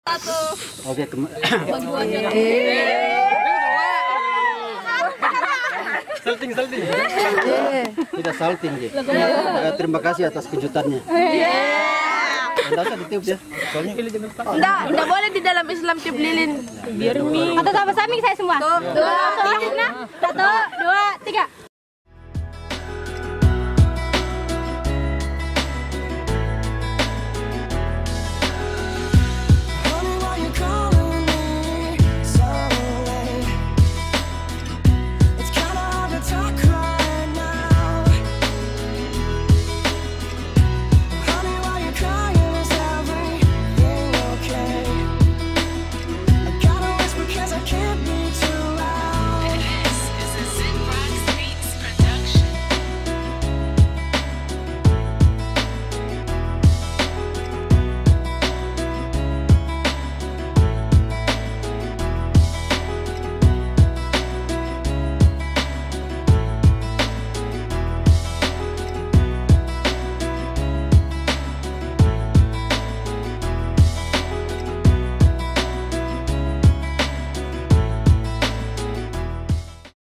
Oke, salting. Tidak salting, Ji. Terima kasih atas kejutannya. Enggak usah ditiup ya. Soalnya enggak boleh di dalam Islam tiup lilin. Biar mi. Atau sama-sama saya semua. 1, 2, 3.